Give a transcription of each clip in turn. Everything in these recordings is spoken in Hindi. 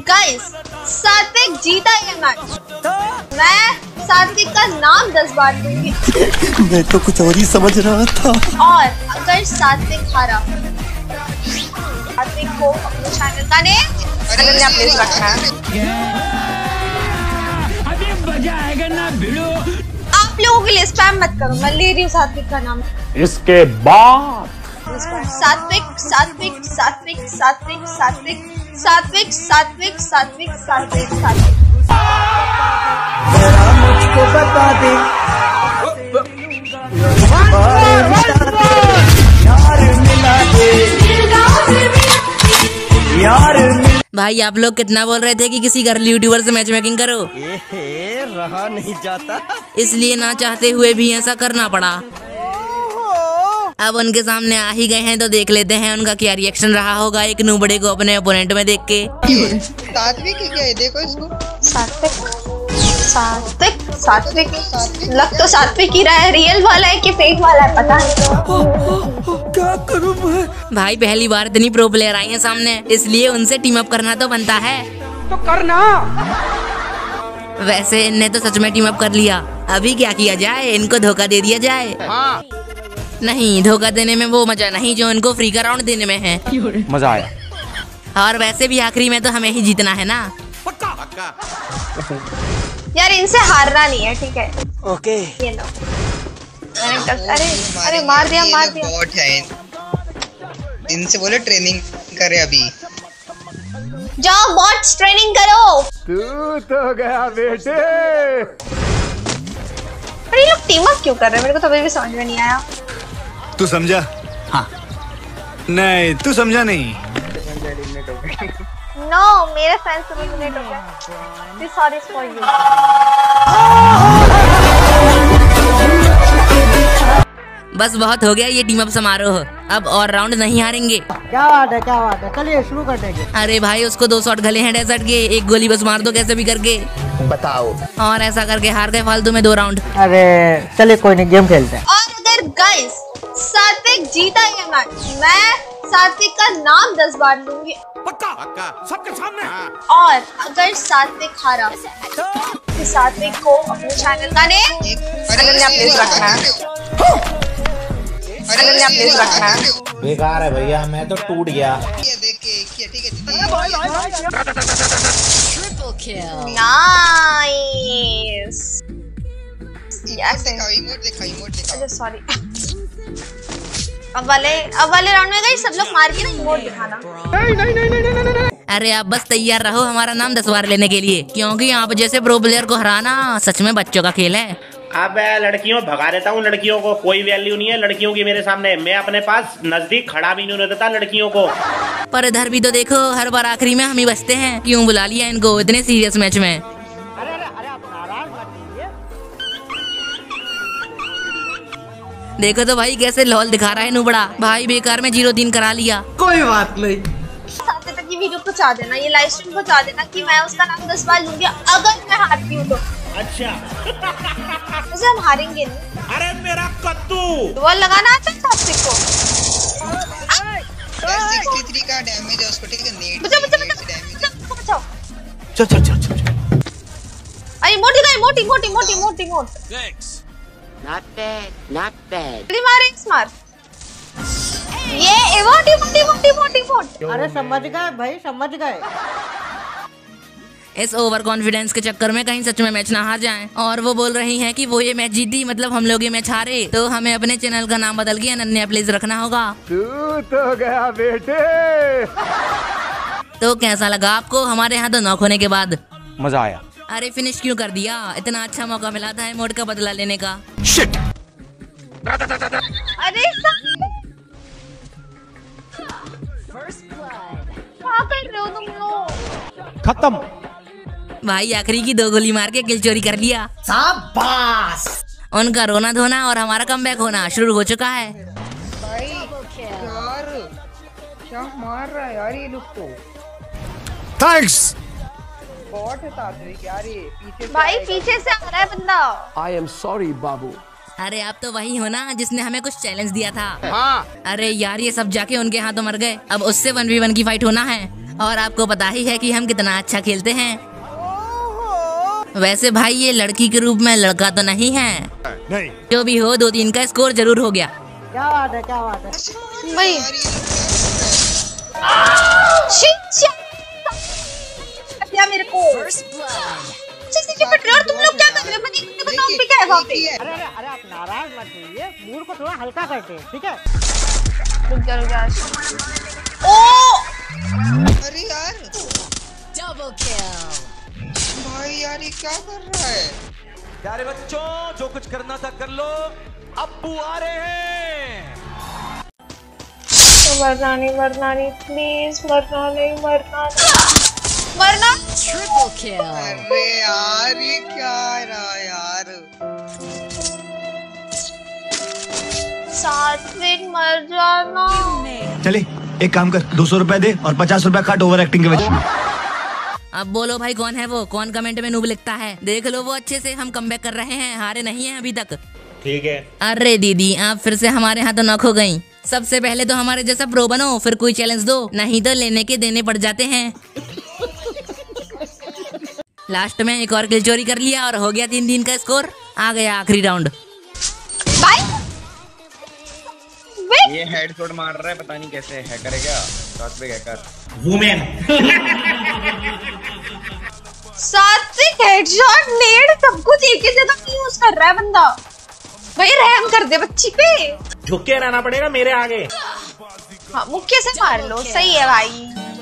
गाइस, सात्विक जीता ये मैच। मैं सात्विक का नाम 10 बार लूंगी। मैं तो कुछ और ही समझ रहा था। और अगर सात्विक हारा, सात्विक को अपने चैनल का नेम अनन्या प्लीज रखना है। अभी मजा आएगा ना भिड़ो। आप लोगों के लिए स्पैम मत करो, मैं ले रही हूँ सात्विक का नाम। इसके बाद सात्विक सात्विक सात्विक सात्विक सात्विक सात्विक सात्विक सात्विक सात्विक सात्विक। मुझको बता दे यार मिला दे यार। भाई आप लोग कितना बोल रहे थे कि किसी गर्ल यूट्यूबर से मैच मेकिंग करो, रहा नहीं जाता, इसलिए ना चाहते हुए भी ऐसा करना पड़ा। अब उनके सामने आ ही गए हैं तो देख लेते हैं उनका क्या रिएक्शन रहा होगा एक नूबड़े को अपने ओपोनेंट में देख के। सात्विक ही क्या है, देखो इसको। सात्विक सात्विक सात्विक लग तो सात्विक ही रहा है, रियल वाला है कि फेक वाला है पता नहीं। क्या करूं मैं? भाई पहली बार इतनी प्रो प्लेयर आई हैं सामने, इसलिए उनसे टीम अप करना तो बनता है। तो करना। वैसे इनने तो सच में टीम अप कर लिया, अभी क्या किया जाए, इनको धोखा दे दिया जाए। हाँ। नहीं, धोखा देने में वो मजा नहीं जो इनको फ्री का राउंड देने में है। मजा आया। और वैसे भी आखिरी में तो हमें ही जीतना है ना। यार इनसे हारना नहीं है, ठीक है। ओके। ये लो। अरे अरे मार दिया मार दिया। बॉट है, इनसे बोले ट्रेनिंग करे अभी। जाओ बॉट्स ट्रेनिंग करो। तू तो गया बेटे। अरे ये लोग टीम अप क्यों कर रहे हैं, मेरे को तो अभी भी समझ में नहीं आया। तू समझा? हाँ। नहीं तू समझा नहीं। नो, मेरे फैंस से एलिमिनेट हो गए। Sorry for you. बस बहुत हो गया ये टीम अप समारोह, अब और राउंड नहीं हारेंगे। क्या बात है, चलिए शुरू कर देंगे। अरे भाई उसको 2 शॉट गले हैं डेजर्ट के, एक गोली बस मार दो कैसे भी करके। बताओ। और ऐसा करके हार गए फालतू में 2 राउंड। अरे चलिए कोई नहीं, गेम खेलते हैं। और अगर गाइस सात्विक जीता ये मैच, मैं सात्विक का नाम 10 बार लूंगी। पक्का पक्का सबके सामने। और अगर सात्विक हारा, तो सात्विक को अपने चैनल का नेम अनन्या प्लीज रखना है। अनन्या प्लीज रखना है। बेकार है भैया, मैं तो टूट गया। देख के ठीक है। नाइस। इमोट देखा। सॉरी। अब वाले राउंड में गई सब लोग मार के ना इमोट दिखाना। अरे आप बस तैयार रहो हमारा नाम 10 बार लेने के लिए, क्योंकि आप जैसे प्रो प्लेयर को हराना सच में बच्चों का खेल है। अब लड़कियों भगा देता हूँ, लड़कियों को कोई वैल्यू नहीं है लड़कियों की मेरे सामने। मैं अपने पास नजदीक खड़ा भी नहीं देता लड़कियों को। पर इधर भी तो देखो, हर बार आखिरी में हम ही बचते हैं। क्यों बुला लिया इनको इतने सीरियस मैच में? देखो तो भाई कैसे लॉल दिखा रहा है नूबड़ा। भाई बेकार में 0-3 करा लिया। कोई बात नहीं। साथ तक की वीडियो पहुंचा देना, ये लाइव स्ट्रीम पहुंचा देना कि मैं उसका नाम 10 बार लूंगी अगर मैं हारती हूँ तो। अच्छा। वैसे हम हारेंगे नहीं। अरे मेरा कद्दू बॉल लगाना आता है सात्विक को। 63 का डैमेज है उसको, ठीक है। नेट बचाओ। चल। अरे मोटी Not bad. मारे स्मार्ट। ये इमोट। अरे समझ गए भाई, समझ गए। इस ओवर कॉन्फिडेंस के चक्कर में कहीं सच में मैच ना हार जाएं। और वो बोल रही हैं कि वो ये मैच जीती मतलब हम लोग ये मैच हारे, तो हमें अपने चैनल का नाम बदल के अनन्या प्लीज रखना होगा। तू तो गया बेटे। तो कैसा लगा आपको हमारे यहाँ तो नॉक होने के बाद? मजा आया। अरे फिनिश क्यों कर दिया? इतना अच्छा मौका मिला था इमोट का बदला लेने का। शिट। अरे क्या कर रहे हो तुम लोग? खत्म। भाई आखिरी की 2 गोली मार के किल चोरी कर लिया। शाबाश। उनका रोना धोना और हमारा कमबैक होना शुरू हो चुका है। भाई यार क्या मार रहा है यार ये लोग तो। थैंक्स। बॉट है सात्विक यार, ये पीछे भाई पीछे से आ रहा है बंदा। आई एम सॉरी बाबू। अरे आप तो वही हो ना जिसने हमें कुछ चैलेंज दिया था। हाँ। अरे यार ये सब जाके उनके हाथों मर गए, अब उससे 1v1 की फाइट होना है। और आपको पता ही है कि हम कितना अच्छा खेलते हैं। वैसे भाई ये लड़की के रूप में लड़का तो नहीं है। नहीं। जो भी हो 2-3 का स्कोर जरूर हो गया। क्या बात है, क्या बात है। भाई मेरे को तुम लोग क्या कर रहे हो? बताओ क्या है वहाँ पे? अरे आप नाराज मत होइए, मूड को थोड़ा हल्का करते हैं, ठीक है। रुक जा। ओ अरे यार भाई यार ये क्या कर रहा है? प्यारे बच्चों, जो कुछ करना था कर लो, अब्बू आ रहे हैं। मरना नहीं प्लीज, मरना नहीं। अरे यार ये क्या रहा यार? सात्विक मर जाना। चले एक काम कर, 200 रुपए दे और 50 रुपए काट ओवर एक्टिंग के वजह। अब बोलो भाई कौन है वो? कौन कमेंट में नूब लिखता है? देख लो वो अच्छे से हम कमबैक कर रहे हैं, हारे नहीं हैं अभी तक। ठीक है। अरे दीदी आप फिर से हमारे हाथ नॉक हो गई। सबसे पहले तो हमारे जैसा प्रो बनो, फिर कोई चैलेंज दो, नहीं तो लेने के देने पड़ जाते हैं। लास्ट में एक और किल चोरी कर लिया और हो गया 3-3 का स्कोर। आ गया आखिरी राउंड। ये हेडशॉट मार रहा है, पता नहीं कैसे हैकर है क्या? Satvik hacker. Women. Satvik headshot नेड सब कुछ एक ही जगह यूज कर रहा है बंदा। भाई रहम कर दे बच्ची पे। झुक के रहना पड़ेगा मेरे आगे। हाँ मुक्के से मार लो, सही है भाई।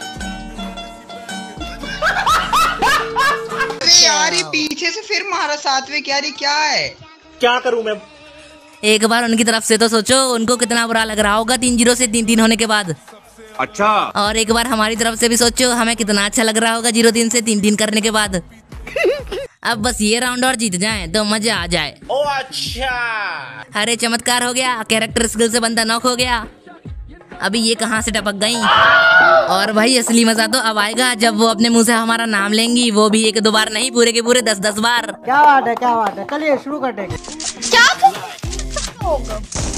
अरे यार ये पीछे से फिर मारा सात्विक यार, ये क्या है? क्या करूं मैं? एक बार उनकी तरफ से तो सोचो, उनको कितना बुरा लग रहा होगा 3-0 से 3-3 होने के बाद। अच्छा। और एक बार हमारी तरफ से भी सोचो, हमें कितना अच्छा लग रहा होगा 0-3 से 3-3 करने के बाद। अब बस ये राउंड और जीत जाएं तो मजा आ जाए। ओ अच्छा। अरे चमत्कार हो गया, कैरेक्टर स्किल से बंदा नॉक हो गया। अभी ये कहाँ से टपक गई। और भाई असली मजा तो अब आएगा जब वो अपने मुंह से हमारा नाम लेंगी, वो भी 1-2 बार नहीं, पूरे के पूरे 10-10 बार। क्या बात है, क्या बात है। चलिए शुरू कर देंगे। क्या होगा?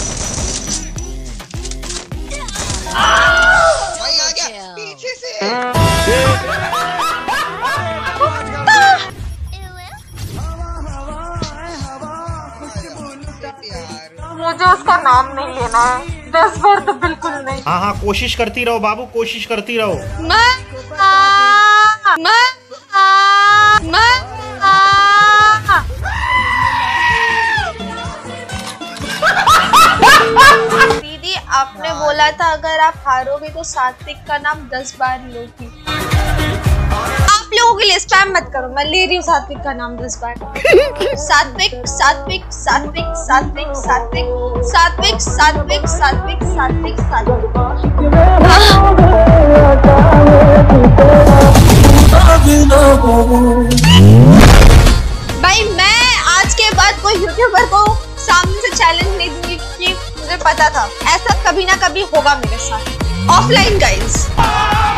भाई आ गया पीछे से। मुझे उसका नाम नहीं लेना है, 10 बार तो बिल्कुल नहीं। हाँ कोशिश करती रहो बाबू, कोशिश करती रहो। दीदी आपने बोला था अगर आप हारोगे तो सात्विक का नाम 10 बार लोगी। आप लोगों के लिए स्पैम मत करो, मैं ले रही हूँ सात्विक का नाम 10 बार। सात्विक सात्विक सात्विक सात्विक सात्विक सात्विक सात्विक सात्विक सात्विक सात्विक। भाई मैं आज के बाद कोई यूट्यूबर को सामने से चैलेंज नहीं दूंगी, क्योंकि मुझे पता था ऐसा कभी ना कभी होगा मेरे साथ। Offline guys.